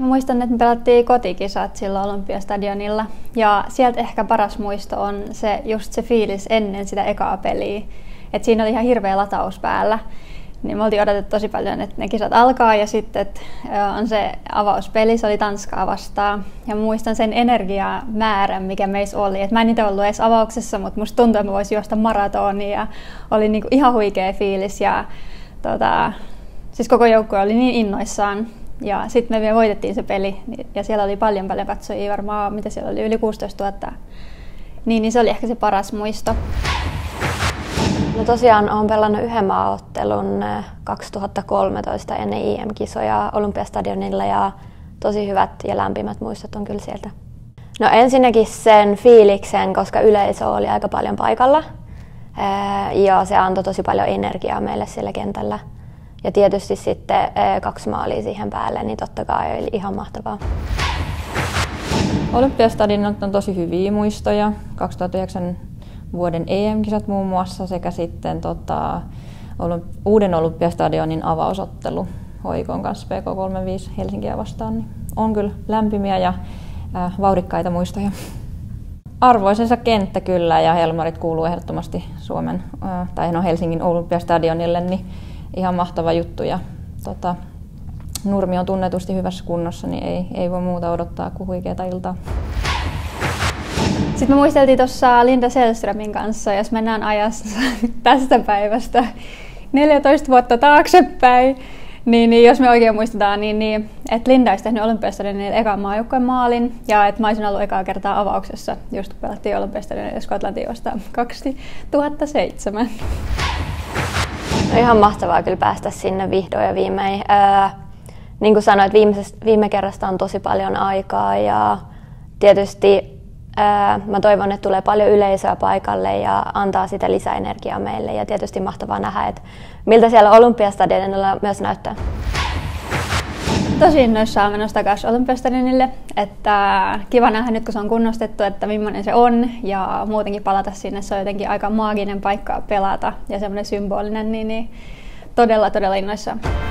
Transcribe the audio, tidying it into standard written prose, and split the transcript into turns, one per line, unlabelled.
Mä muistan, että me pelattiin kotikisat silloin Olympiastadionilla ja sieltä ehkä paras muisto on just se fiilis ennen sitä ekaa peliä. Et siinä oli ihan hirveä lataus päällä. Niin me oltiin odotettu tosi paljon, että ne kisat alkaa ja sitten on se avauspeli, se oli Tanskaa vastaan. Ja muistan sen energiamäärän, mikä meissä oli. Et mä en itse ollut edes avauksessa, mutta musta tuntui, että mä voisin juosta maratonia ja oli niinku ihan huikea fiilis. Ja siis koko joukkue oli niin innoissaan. Ja sitten me vielä voitettiin se peli ja siellä oli paljon katsojia, varmaan mitä siellä oli, yli 16 000. Niin se oli ehkä se paras muisto.
No tosiaan olen pelannut yhden maaottelun 2013 ennen IM-kisoja Olympiastadionilla ja tosi hyvät ja lämpimät muistot on kyllä sieltä. No ensinnäkin sen fiiliksen, koska yleisö oli aika paljon paikalla ja se antoi tosi paljon energiaa meille siellä kentällä. Ja tietysti sitten 2 maalia siihen päälle, niin totta kai oli ihan mahtavaa.
Olympiastadionilta on tosi hyviä muistoja. 2009 vuoden EM-kisat muun muassa sekä sitten uuden Olympiastadionin avausottelu Hoikon kanssa PK35 Helsinkiä vastaan. Niin on kyllä lämpimiä ja vauhdikkaita muistoja. Arvoisensa kenttä kyllä ja Helmarit kuuluu ehdottomasti Helsingin Olympiastadionille, niin ihan mahtava juttu. Ja, Nurmi on tunnetusti hyvässä kunnossa, niin ei voi muuta odottaa kuin huikeata iltaa.
Sitten me muisteltiin tuossa Linda Sällströmin kanssa, jos mennään ajassa tästä päivästä 14 vuotta taaksepäin, niin jos me oikein muistetaan, niin että Linda olisi tehnyt Olympiastadionille ekan maajoukkueen maalin ja että mä olisin ollut ekaa kertaa avauksessa, just kun pelattiin Olympiastadionille Skotlantia vastaan 2007.
No ihan mahtavaa kyllä päästä sinne vihdoin ja viimein. Niin kuin sanoit, viime kerrasta on tosi paljon aikaa ja tietysti mä toivon, että tulee paljon yleisöä paikalle ja antaa sitä lisäenergiaa meille ja tietysti mahtavaa nähdä, että miltä siellä Olympiastadionilla myös näyttää.
Tosi innoissaan menossa takaisin Olympiastadionille, että kiva nähdä nyt kun se on kunnostettu, että millainen se on ja muutenkin palata sinne, se on jotenkin aika maaginen paikka pelata ja semmoinen symbolinen, niin todella innoissaan.